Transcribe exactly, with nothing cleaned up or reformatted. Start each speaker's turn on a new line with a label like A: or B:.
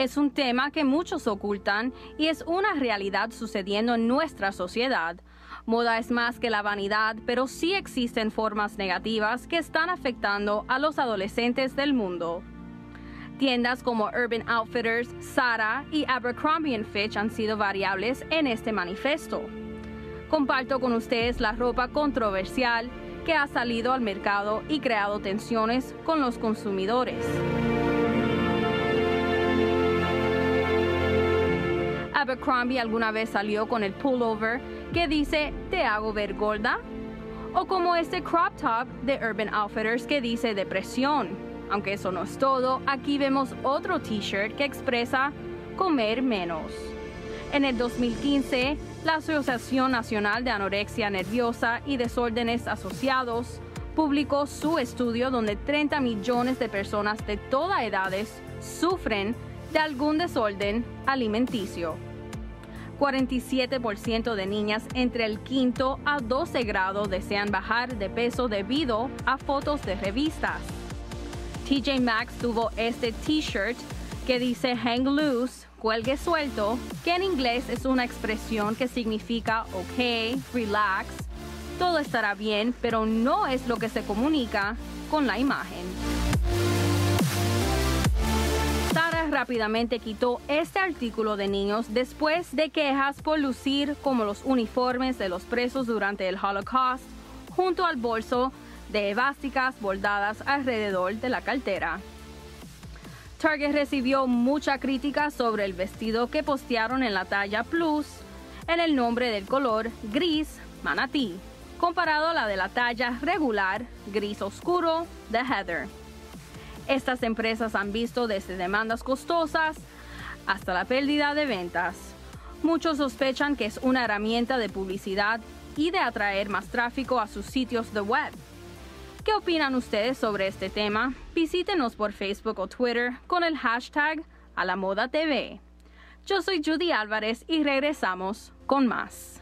A: Es un tema que muchos ocultan y es una realidad sucediendo en nuestra sociedad. Moda es más que la vanidad, pero sí existen formas negativas que están afectando a los adolescentes del mundo. Tiendas como Urban Outfitters, Zara y Abercrombie and Fitch han sido variables en este manifiesto. Comparto con ustedes la ropa controversial que ha salido al mercado y creado tensiones con los consumidores. Abercrombie alguna vez salió con el pullover que dice "te hago ver gorda", o como este crop top de Urban Outfitters que dice "depresión". Aunque eso no es todo, aquí vemos otro t-shirt que expresa "comer menos". En el dos mil quince, la Asociación Nacional de Anorexia Nerviosa y Desórdenes Asociados publicó su estudio donde treinta millones de personas de todas edades sufren de algún desorden alimenticio. cuarenta y siete por ciento de niñas entre el quinto a doce grado desean bajar de peso debido a fotos de revistas. T J Maxx tuvo este t-shirt que dice "hang loose", cuelgue suelto, que en inglés es una expresión que significa "ok, relax, todo estará bien", pero no es lo que se comunica con la imagen. Zara rápidamente quitó este artículo de niños después de quejas por lucir como los uniformes de los presos durante el Holocaust, junto al bolso de esvásticas bordadas alrededor de la cartera. Target recibió mucha crítica sobre el vestido que postearon en la talla Plus en el nombre del color gris manatí, comparado a la de la talla regular gris oscuro de Heather. Estas empresas han visto desde demandas costosas hasta la pérdida de ventas. Muchos sospechan que es una herramienta de publicidad y de atraer más tráfico a sus sitios de web. ¿Qué opinan ustedes sobre este tema? Visítenos por Facebook o Twitter con el hashtag A La Moda T V. Yo soy Judy Álvarez y regresamos con más.